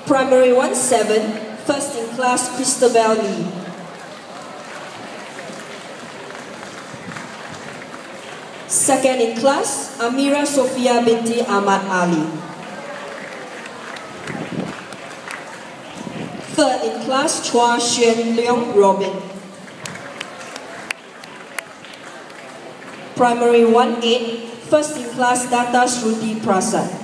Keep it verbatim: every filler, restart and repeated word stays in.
Primary one seven, first in class Christabel Lee. Second in class, Amira Sufya binti Ahmad Ali. Third in class, Chua Xuan Leong Robin. Primary one eight, first in class Data Shruti Prasad.